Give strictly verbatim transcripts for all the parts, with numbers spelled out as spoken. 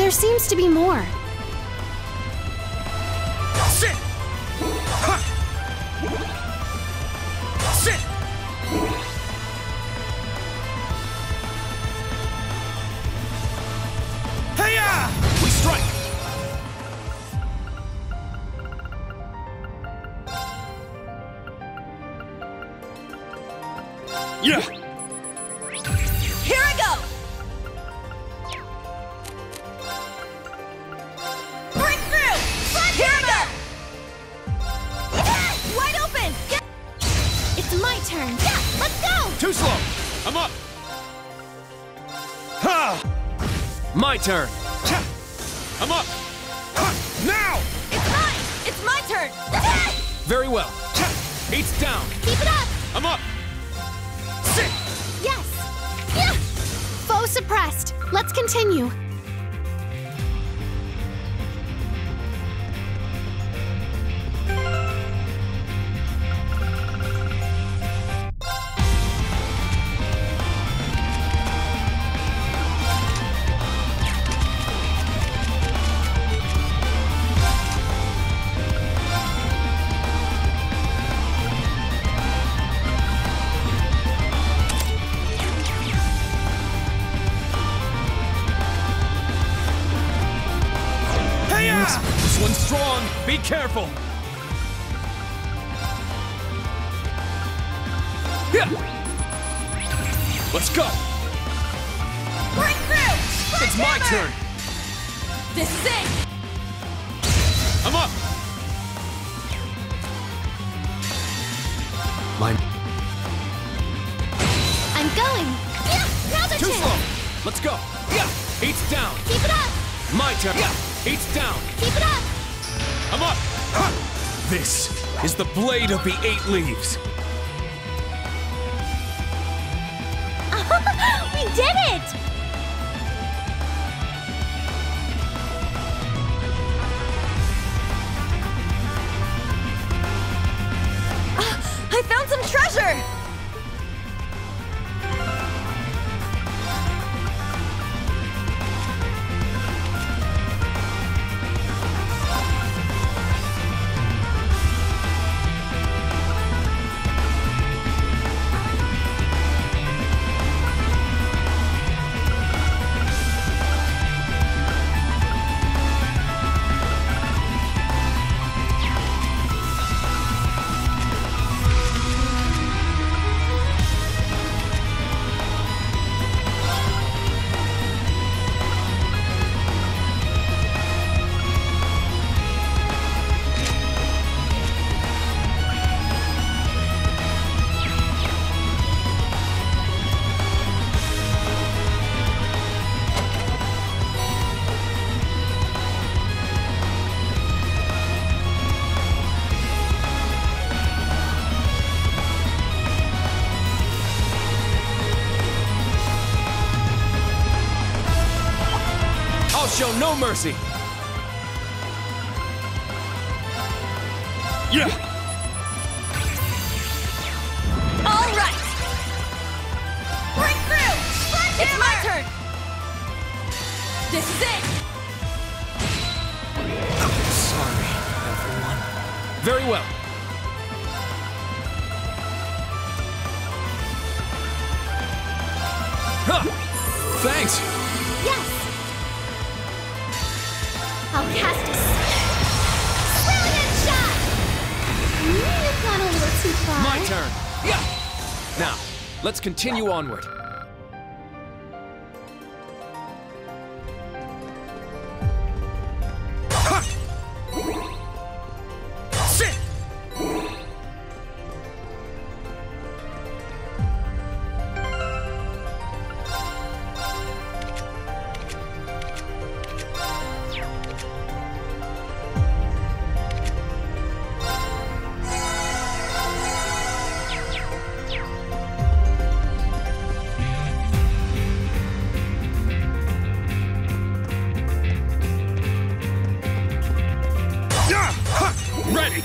There seems to be more. Sit! Ha! Sit! Hey-ya! We strike! Yeah! Here I go! Break through! Front Here I go! Yeah! Wide open! Yeah! It's my turn. Yeah! Let's go! Too slow! I'm up! Ha! My turn. Cha! I'm up! Ha! Now! It's mine! It's my turn! Yeah! Very well. Cha! Eight's down. Keep it up! I'm up! Sit! Yes. Yeah! Foe suppressed. Let's continue. This one's strong. Be careful. Yeah. Let's go. Break through! It's my turn. This is it! I'm up! Mine. I'm going. Yeah! Now's our Too chance! slow. Let's go. Yeah. Eight's down. Keep it up! My turn. Yeah. Eight's down. Keep it up! I'm up! Ha! This is the blade of the eight leaves. We did it! I found some treasure! I'll show no mercy. Yeah! All right! Break through! It's my turn! This is it! Sorry, everyone. Very well. Huh. Thanks. Yes. I'll cast a brilliant shot. You've gone a little too far. My turn. Yeah. Now, let's continue onward. Ha! Sit! Yeah! Ha! Ready!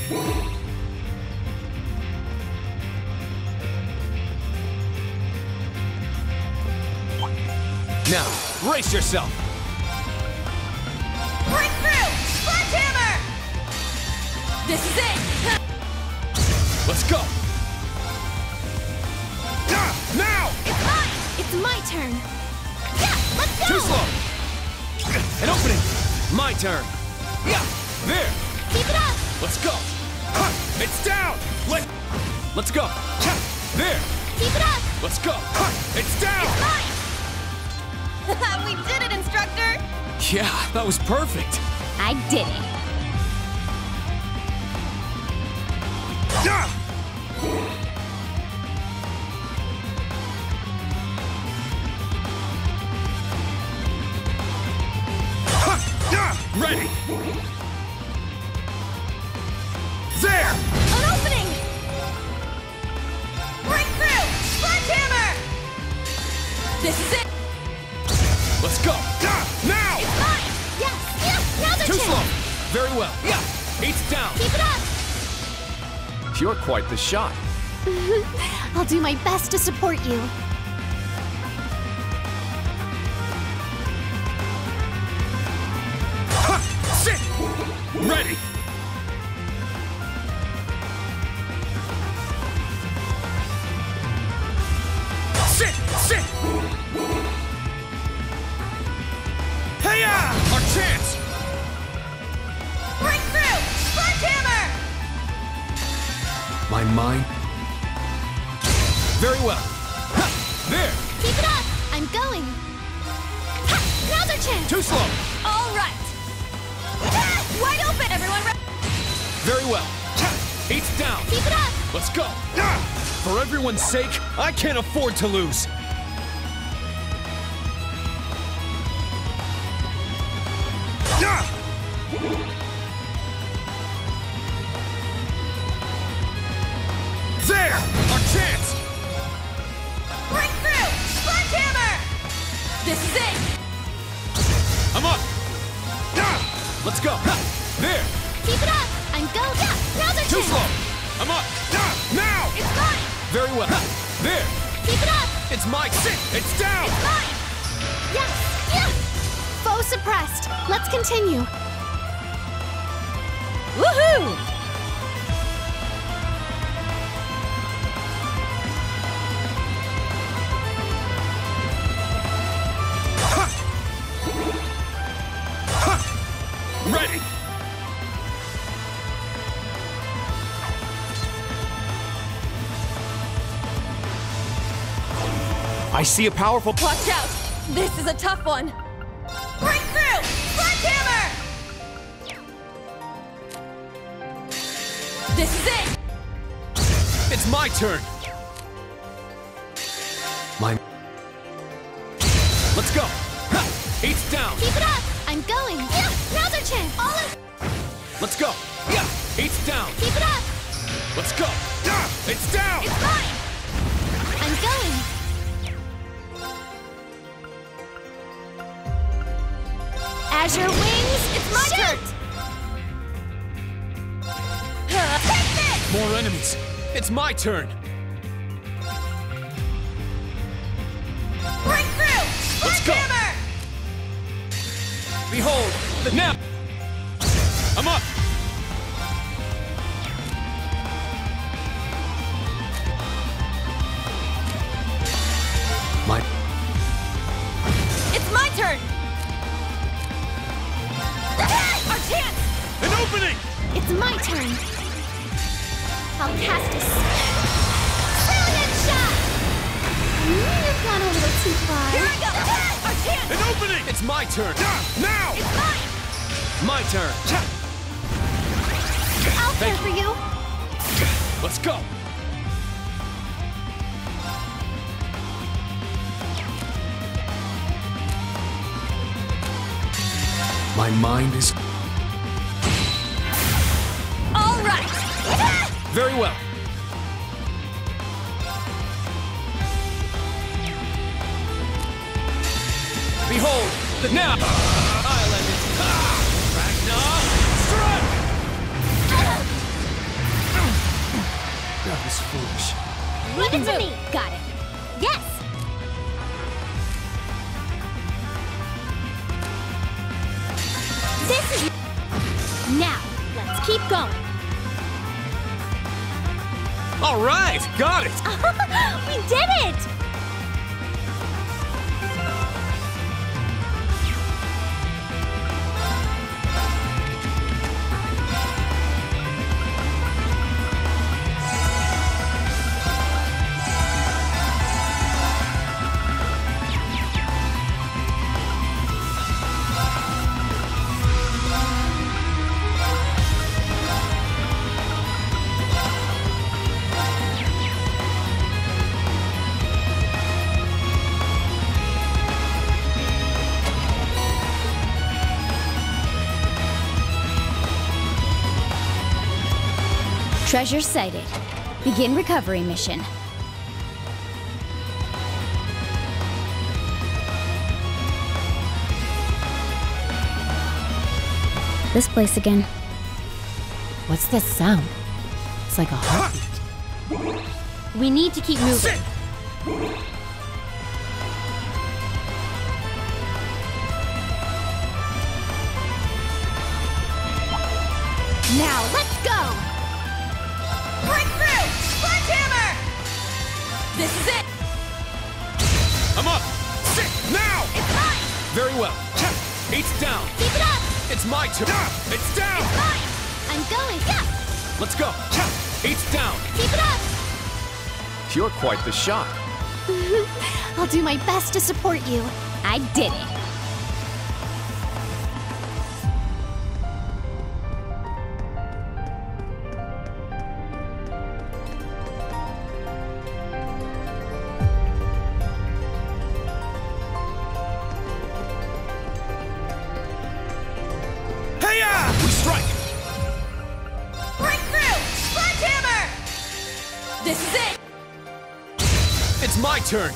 Now, brace yourself. This is it! Let's go! Ah, now! It's mine! It's my turn. Yeah, let's go! Too slow! An opening! My turn! Yeah! There! Keep it up! Let's go! Ha, it's down! Let... Let's go! Ha, There! Keep it up! Let's go! ha, it's down! We did it, instructor! Yeah, that was perfect! I did it. Ah! Ha, ah, Ready! there! An opening! Break through! Sledgehammer! This is it! Let's go! Ah, now! It's mine! Yes! Yes! Now they're Too chance. slow! Very well! Yeah! Eight's down! Keep it up! You're quite the shot. I'll do my best to support you. Ha, sit! Ready! Sit! Sit! Hey-ya! Our chance! Break through! Sledgehammer! My mind... Very well! Ha! There! Keep it up! I'm going! Ha! Now's our chance! Too slow! All right! Ah, wide open, everyone! Re- Very well! Ha! Eight's down! Keep it up! Let's go! Ah! For everyone's sake, I can't afford to lose! Ah! There! Our chance! Break through! Sledgehammer! This is it! I'm up! Ah! Let's go! Ha! There! Keep it up! I'm go! Yeah! Now's our Too chance! slow! I'm up! Ah! Now! It's mine! Very well! Ha! There! Keep it up! It's my sit! It's down! It's mine! Yes! Yeah! Foe suppressed. Let's continue. Woohoo! Ha! Ha! Ready! I see a powerful... Watch out! This is a tough one! Break through! Sledgehammer! This is it! It's my turn! My... Let's go! Ha! Eight's down! Keep it up! I'm going! Yeah! Now's our chance! All in! Let's go! Yeah! Eight's down! Keep it up! Let's go! Ah! It's down! It's mine! I'm going! Azure wings! It's my Shoot! turn! Take this! More enemies! It's my turn! Break through! Let's go. Sledgehammer! Behold! The now! I'm up! My... It's my turn! Our chance! An opening! It's my turn! I'll cast a... Brilliant shot! You've gone a little too far. Here I go! Our chance! An opening! It's my turn! Ah! Now! It's mine! My turn! I'll care Thank for you. Let's go! My mind is... All right! Very well! Behold! The now! Island is... Ah! Ragnar! Strike! That was foolish. Leave it to me. Got it. Yes. This is... Now, let's keep going. All right, got it. We did it! Treasure sighted. Begin recovery mission. This place again. What's this sound? It's like a heartbeat. We need to keep moving. Sit. Now, let's go! Break through! Sledgehammer! This is it! I'm up! Sit! Now! It's mine! Very well. Eight's down. Keep it up! It's my turn. It's down! It's mine! I'm going, yeah! Let's go. Eight's down. Keep it up! You're quite the shot. I'll do my best to support you. I did it! We strike. Break through! Sledgehammer! This is it! It's my turn.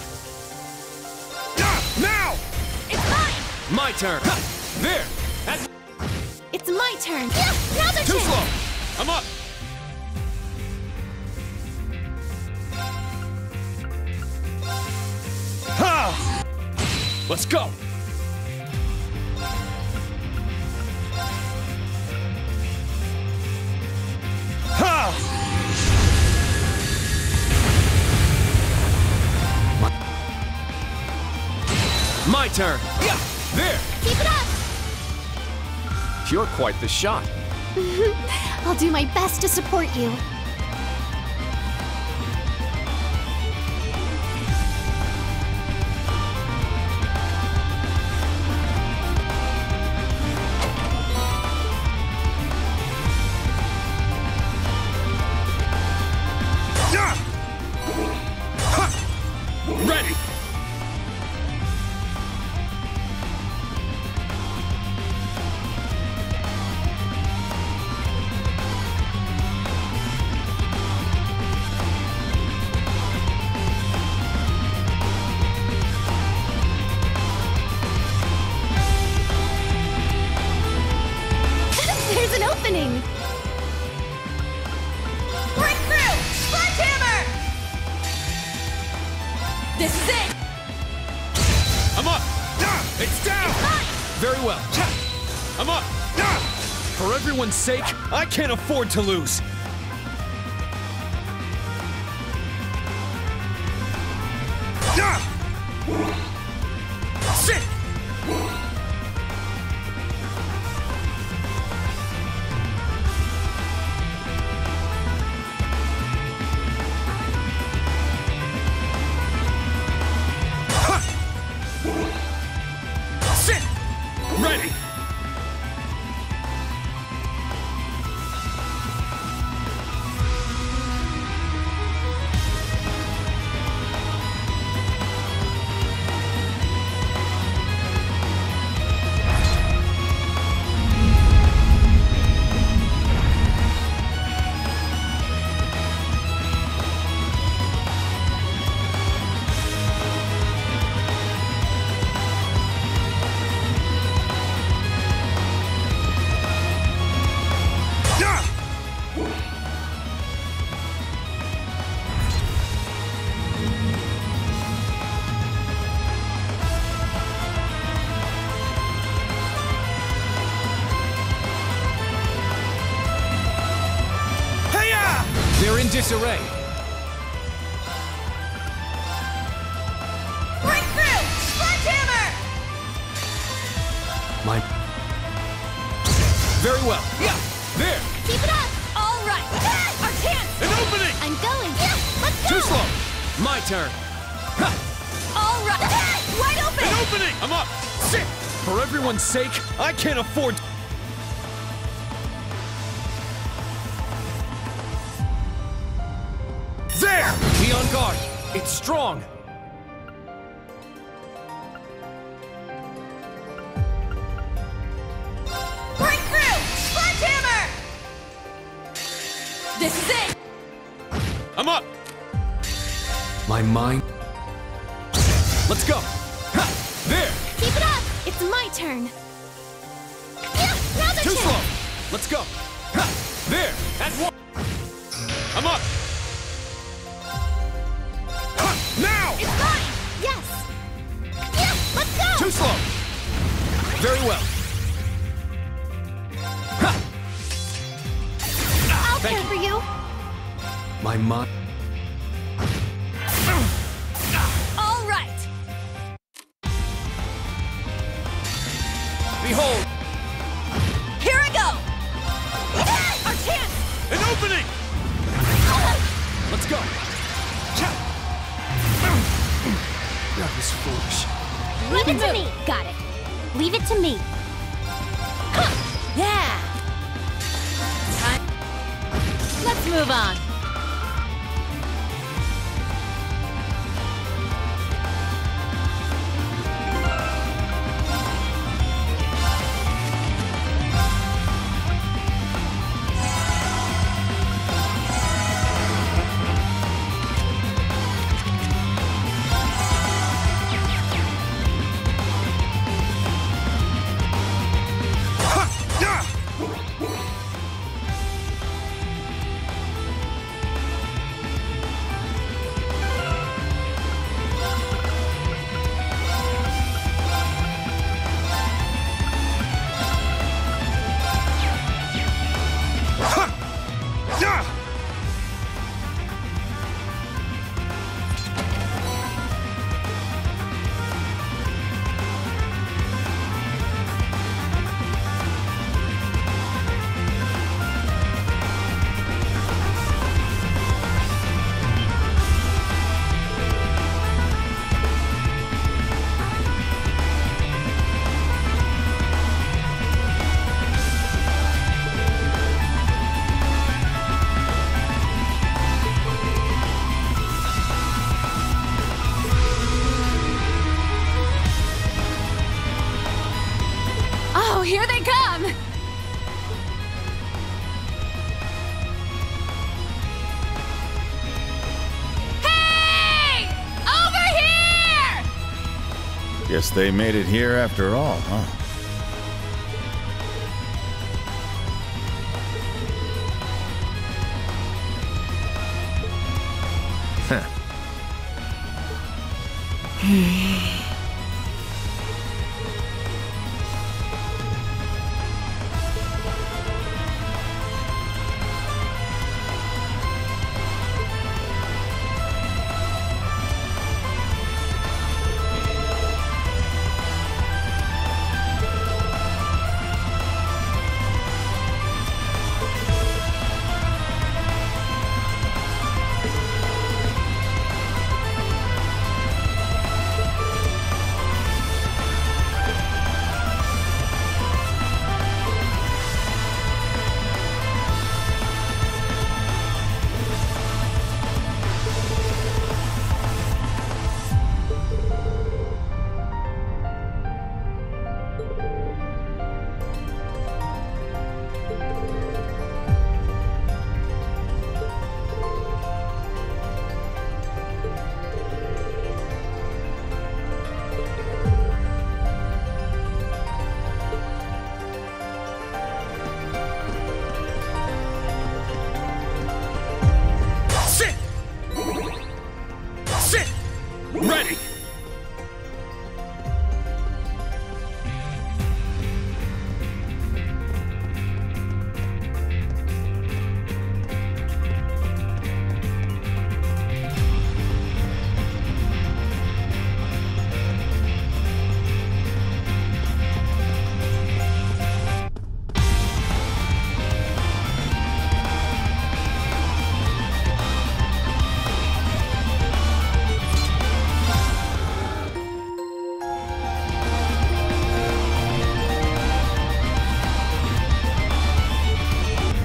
Now! It's mine! My turn. Ha! There. That's It's my turn. Yeah, now's our too chance. slow. I'm up! Ha! Let's go. Ha! My turn. Yeah. There. Keep it up! You're quite the shot. I'll do my best to support you. Yeah! Ha! Ready! There's an opening! Break through! Sledgehammer! This is it! I'm up! It's down! Very well. I'm up! For everyone's sake, I can't afford to lose. Sit! Sit! Ready! They're in disarray. My... Very well. Yeah! There! Keep it up! All right! Our chance! An opening! I'm going! Let's go! Too slow! My turn! Ha! All right! Wide open! An opening! I'm up! Sit! For everyone's sake, I can't afford... There! Be on guard! It's strong! Break through! Sledgehammer! This is it! I'm up! My mind... Let's go! Ha! There! Keep it up! It's my turn! Yeah, now the Too chance! slow! Let's go! Ha! There! At one! I'm up! Ha! Now! It's mine! Yes! Yeah, let's go! Too slow! Very well! Ha! I'll Thank care you. for you! My mind... All right! Behold! Here I go! Our chance! An opening! Let's go! That was foolish. Leave it to me! Got it. Leave it to me. Yeah! Time. Let's move on. Oh, here they come! Hey! Over here! Guess they made it here after all, huh? Huh.